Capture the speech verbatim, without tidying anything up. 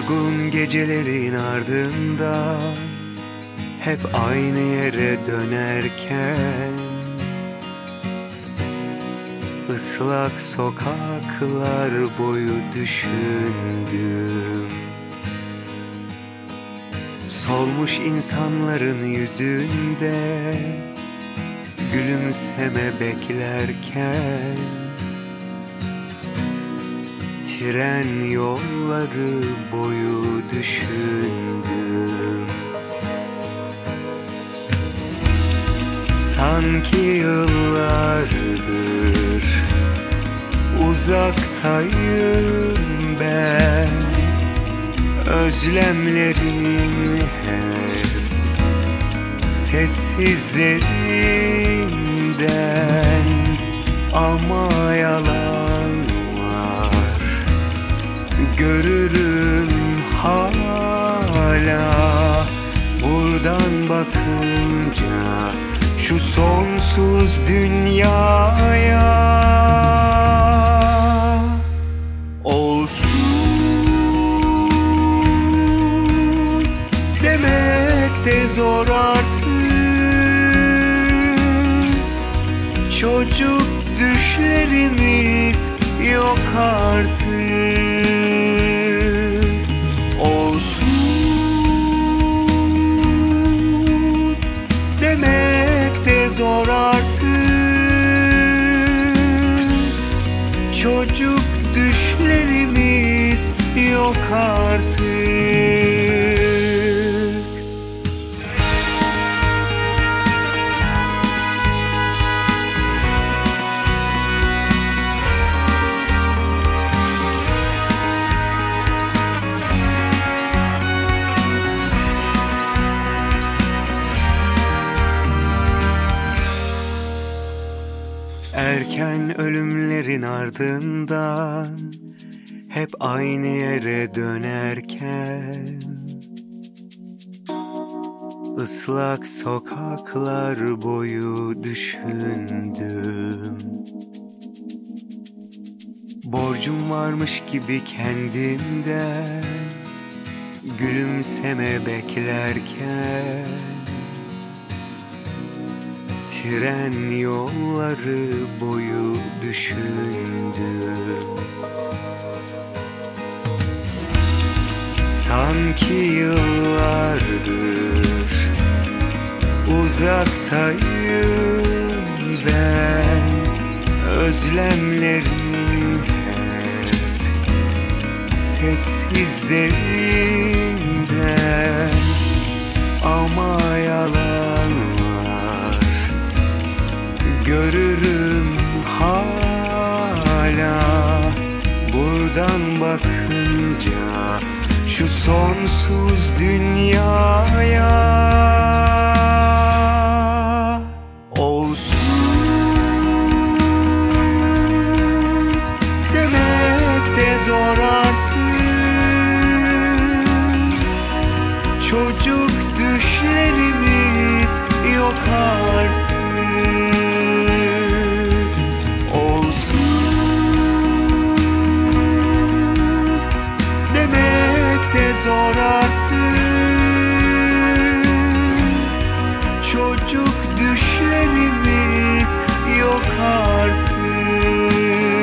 Yorgun gecelerin ardından hep aynı yere dönerken ıslak sokaklar boyu düşündüm. Solmuş insanların yüzünde gülümseme beklerken tren yolları boyu düşündüm. Sanki yıllardır uzaktayım ben, özlemlerim hep sessizlerinden, ama yalan var, görürüm hala buradan bakınca şu sonsuz dünyaya. Olsun demek de zor artık, çocuk düşlerimiz yok artık. Olsun demek de zor artık, çocuk düşlerimiz yok artık. Erken ölümlerin ardından hep aynı yere dönerken ıslak sokaklar boyu düşündüm. Borcum varmış gibi kendimden gülümseme beklerken tren yolları boyu düşündüm. Sanki yıllardır uzaktayım ben, özlemlerim hep sessizlerinden, ama yalan var, görürüm hala buradan bakınca şu sonsuz dünyaya. Olsun demek de zor artık, çocuk düşlerimiz yok artık. Zor artık, çocuk düşlerimiz yok artık.